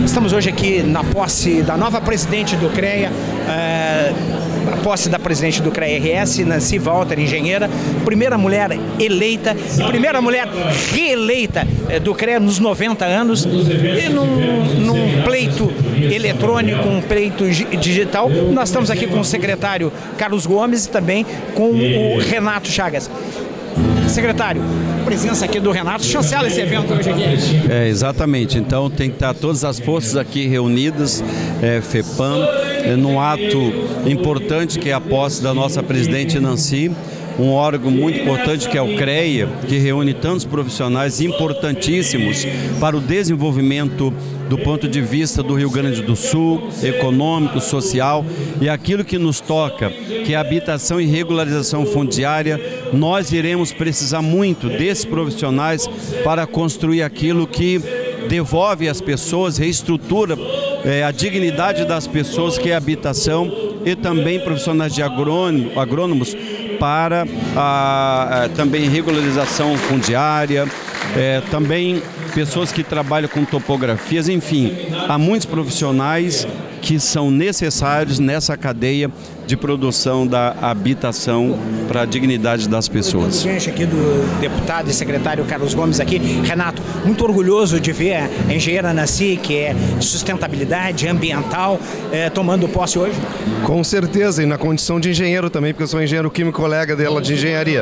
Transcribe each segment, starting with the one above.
Estamos hoje aqui na posse da nova presidente do CREA, a posse da presidente do CREA-RS, Nancy Walter, engenheira, primeira mulher eleita, primeira mulher reeleita do CREA nos 90 anos, e num pleito eletrônico, um pleito digital. Nós estamos aqui com o secretário Carlos Gomes e também com o Renato Chagas. Secretário, presença aqui do Renato, chancela esse evento hoje aqui. Exatamente, então tem que estar todas as forças aqui reunidas, FEPAM, num ato importante que é a posse da nossa presidente Nancy, um órgão muito importante que é o CREA, que reúne tantos profissionais importantíssimos para o desenvolvimento do ponto de vista do Rio Grande do Sul, econômico, social, e aquilo que nos toca, que é a habitação e regularização fundiária. Nós iremos precisar muito desses profissionais para construir aquilo que devolve às pessoas, reestrutura a dignidade das pessoas, que é a habitação, e também profissionais de agrônomos para também regularização fundiária, também pessoas que trabalham com topografias, enfim, há muitos profissionais que são necessários nessa cadeia de produção da habitação para a dignidade das pessoas. Gente, aqui do deputado e secretário Carlos Gomes aqui. Renato, muito orgulhoso de ver a engenheira Nancy, que é de sustentabilidade ambiental, tomando posse hoje. Com certeza, e na condição de engenheiro também, porque eu sou engenheiro químico, colega dela de engenharia.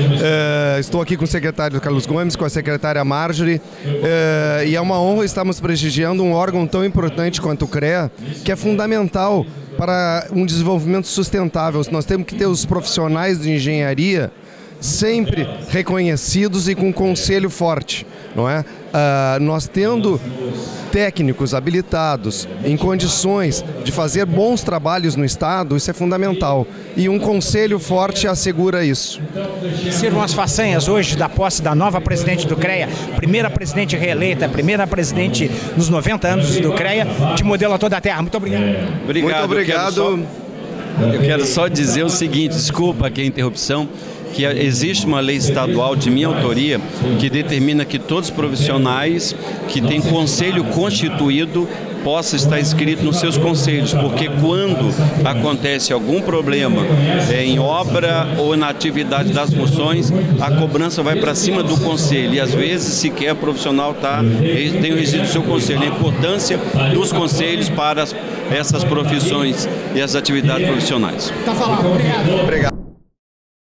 Estou aqui com o secretário Carlos Gomes, com a secretária Marjorie, e é uma honra estarmos prestigiando um órgão tão importante quanto o CREA, que é fundamental para um desenvolvimento sustentável. Nós temos que ter os profissionais de engenharia sempre reconhecidos e com conselho forte, não é? Nós tendo técnicos habilitados em condições de fazer bons trabalhos no Estado, isso é fundamental. E um conselho forte assegura isso. Sirvam as façanhas hoje da posse da nova presidente do CREA, primeira presidente reeleita, primeira presidente nos 90 anos do CREA, de modelo a toda a terra. Muito obrigado. Muito obrigado. Eu quero só dizer o seguinte, desculpa aqui a interrupção, que existe uma lei estadual de minha autoria que determina que todos os profissionais que têm conselho constituído possa estar escrito nos seus conselhos, porque quando acontece algum problema em obra ou na atividade das funções, a cobrança vai para cima do conselho e às vezes sequer o profissional tem o resíduo do seu conselho. A importância dos conselhos para essas profissões e as atividades profissionais. Tá falando, obrigado. Obrigado.